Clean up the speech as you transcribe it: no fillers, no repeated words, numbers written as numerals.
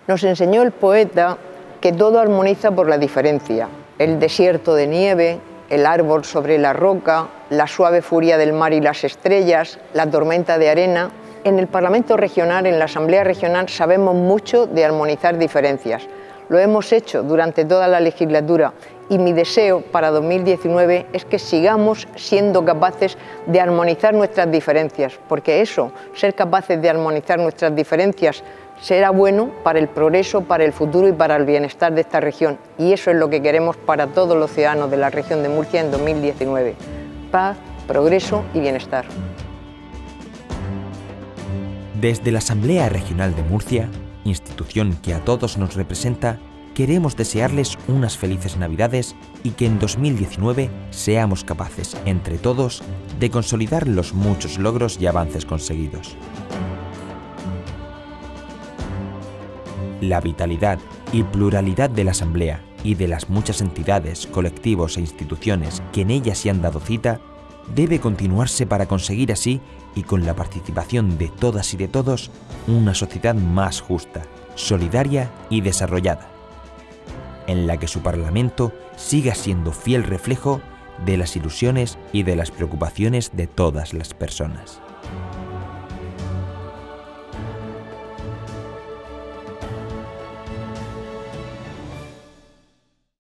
Nos enseñó el poeta que todo armoniza por la diferencia: el desierto de nieve, el árbol sobre la roca, la suave furia del mar y las estrellas, la tormenta de arena. En el Parlamento Regional, en la Asamblea Regional, sabemos mucho de armonizar diferencias. Lo hemos hecho durante toda la legislatura y mi deseo para 2019 es que sigamos siendo capaces de armonizar nuestras diferencias, porque eso, ser capaces de armonizar nuestras diferencias, será bueno para el progreso, para el futuro y para el bienestar de esta región. Y eso es lo que queremos para todos los ciudadanos de la región de Murcia en 2019. Paz, progreso y bienestar. Desde la Asamblea Regional de Murcia, institución que a todos nos representa, queremos desearles unas felices Navidades y que en 2019 seamos capaces, entre todos, de consolidar los muchos logros y avances conseguidos. La vitalidad y pluralidad de la Asamblea y de las muchas entidades, colectivos e instituciones que en ella se han dado cita debe continuarse para conseguir así, y con la participación de todas y de todos, una sociedad más justa, solidaria y desarrollada, en la que su Parlamento siga siendo fiel reflejo de las ilusiones y de las preocupaciones de todas las personas.